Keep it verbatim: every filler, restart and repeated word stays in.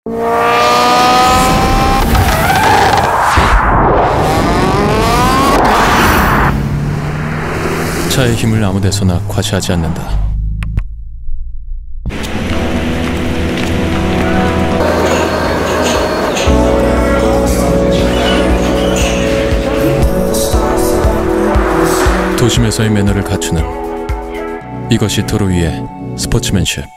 차의 힘을 아무 데서나 과시하지 않는다. 도심에서의 매너를 갖추는, 이것이 도로 위의 스포츠맨십.